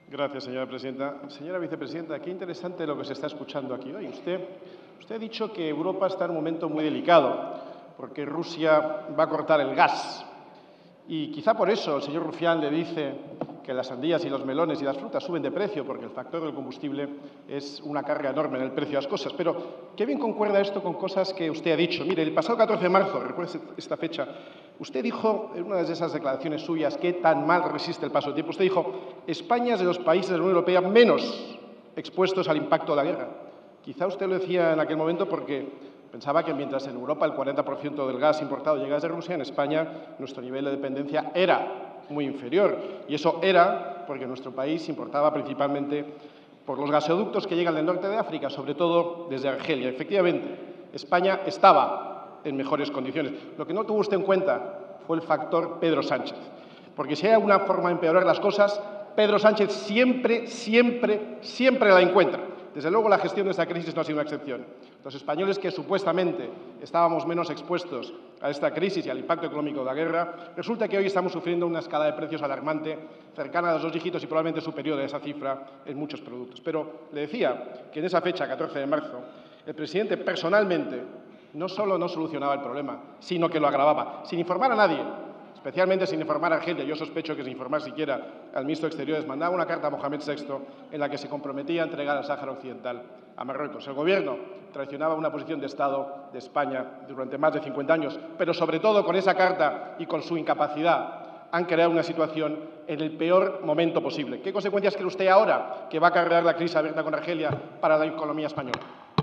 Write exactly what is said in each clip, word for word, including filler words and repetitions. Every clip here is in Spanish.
Gracias, señora presidenta. Señora vicepresidenta, qué interesante lo que se está escuchando aquí hoy. Usted, usted ha dicho que Europa está en un momento muy delicado porque Rusia va a cortar el gas. Y quizá por eso el señor Rufián le dice que las sandías y los melones y las frutas suben de precio, porque el factor del combustible es una carga enorme en el precio de las cosas. Pero qué bien concuerda esto con cosas que usted ha dicho. Mire, el pasado catorce de marzo, recuerde esta fecha, usted dijo en una de esas declaraciones suyas que tan mal resiste el paso del tiempo, usted dijo, España es de los países de la Unión Europea menos expuestos al impacto de la guerra. Quizá usted lo decía en aquel momento porque pensaba que mientras en Europa el cuarenta por ciento del gas importado llega desde Rusia, en España nuestro nivel de dependencia era muy inferior. Y eso era porque nuestro país importaba principalmente por los gasoductos que llegan del norte de África, sobre todo desde Argelia. Efectivamente, España estaba en mejores condiciones. Lo que no tuvo usted en cuenta fue el factor Pedro Sánchez. Porque si hay alguna forma de empeorar las cosas, Pedro Sánchez siempre, siempre, siempre la encuentra. Desde luego, la gestión de esta crisis no ha sido una excepción. Los españoles que supuestamente estábamos menos expuestos a esta crisis y al impacto económico de la guerra, resulta que hoy estamos sufriendo una escalada de precios alarmante, cercana a los dos dígitos y probablemente superior a esa cifra en muchos productos. Pero le decía que en esa fecha, catorce de marzo, el presidente personalmente no solo no solucionaba el problema, sino que lo agravaba, sin informar a nadie, especialmente sin informar a Argelia. Yo sospecho que sin informar siquiera al ministro de Exteriores, mandaba una carta a Mohamed sexto en la que se comprometía a entregar el Sáhara Occidental a Marruecos. El Gobierno traicionaba una posición de Estado de España durante más de cincuenta años, pero sobre todo con esa carta y con su incapacidad han creado una situación en el peor momento posible. ¿Qué consecuencias cree usted ahora que va a acarrear la crisis abierta con Argelia para la economía española?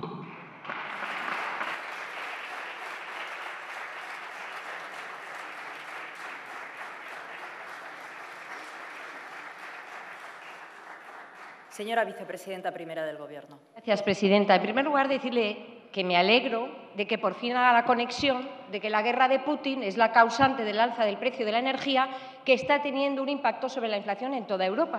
Señora vicepresidenta primera del Gobierno. Gracias, presidenta. En primer lugar, decirle que me alegro de que por fin haga la conexión de que la guerra de Putin es la causante del alza del precio de la energía que está teniendo un impacto sobre la inflación en toda Europa.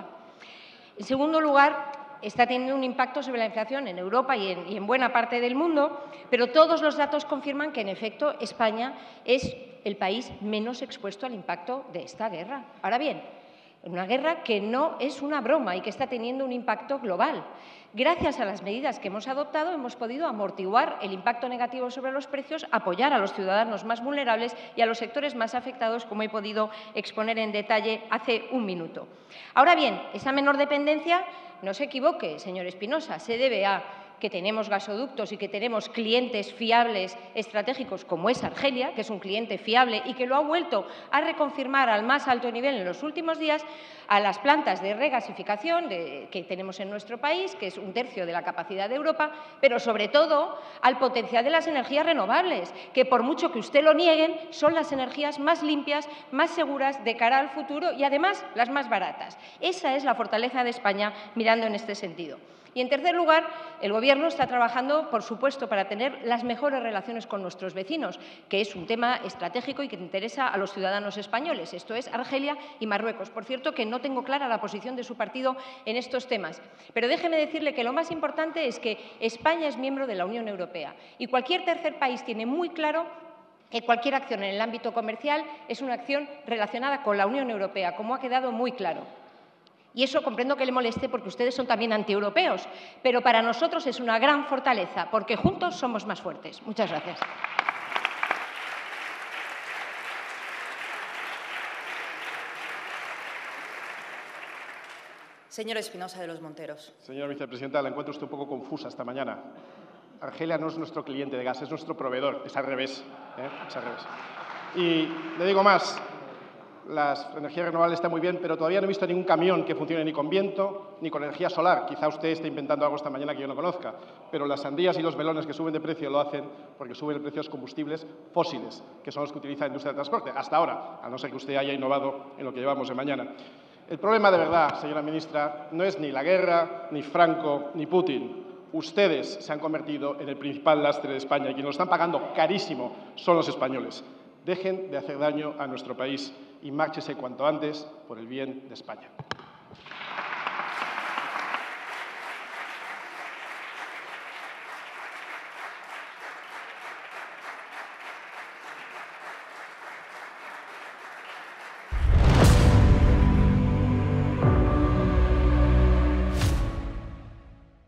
En segundo lugar, está teniendo un impacto sobre la inflación en Europa y en, y en buena parte del mundo, pero todos los datos confirman que, en efecto, España es el país menos expuesto al impacto de esta guerra. Ahora bien, una guerra que no es una broma y que está teniendo un impacto global. Gracias a las medidas que hemos adoptado, hemos podido amortiguar el impacto negativo sobre los precios, apoyar a los ciudadanos más vulnerables y a los sectores más afectados, como he podido exponer en detalle hace un minuto. Ahora bien, esa menor dependencia, no se equivoque, señor Espinosa, se debe a que tenemos gasoductos y que tenemos clientes fiables estratégicos como es Argelia, que es un cliente fiable y que lo ha vuelto a reconfirmar al más alto nivel en los últimos días, a las plantas de regasificación de, que tenemos en nuestro país, que es un tercio de la capacidad de Europa, pero sobre todo al potencial de las energías renovables, que por mucho que usted lo nieguen, son las energías más limpias, más seguras de cara al futuro y además las más baratas. Esa es la fortaleza de España mirando en este sentido. Y, en tercer lugar, el Gobierno está trabajando, por supuesto, para tener las mejores relaciones con nuestros vecinos, que es un tema estratégico y que interesa a los ciudadanos españoles. Esto es Argelia y Marruecos. Por cierto, que no tengo clara la posición de su partido en estos temas. Pero déjeme decirle que lo más importante es que España es miembro de la Unión Europea y cualquier tercer país tiene muy claro que cualquier acción en el ámbito comercial es una acción relacionada con la Unión Europea, como ha quedado muy claro. Y eso comprendo que le moleste porque ustedes son también antieuropeos, pero para nosotros es una gran fortaleza, porque juntos somos más fuertes. Muchas gracias. Señor Espinosa de los Monteros. Señora vicepresidenta, la encuentro usted un poco confusa esta mañana. Argelia no es nuestro cliente de gas, es nuestro proveedor. Es al revés. ¿eh? Es al revés. Y le digo más. Las energías renovables están muy bien, pero todavía no he visto ningún camión que funcione ni con viento ni con energía solar. Quizá usted esté inventando algo esta mañana que yo no conozca, pero las sandías y los melones que suben de precio lo hacen porque suben el precio de los combustibles fósiles, que son los que utiliza la industria del transporte, hasta ahora, a no ser que usted haya innovado en lo que llevamos de mañana. El problema de verdad, señora ministra, no es ni la guerra, ni Franco, ni Putin. Ustedes se han convertido en el principal lastre de España y quienes lo están pagando carísimo son los españoles. Dejen de hacer daño a nuestro país y márchese cuanto antes por el bien de España.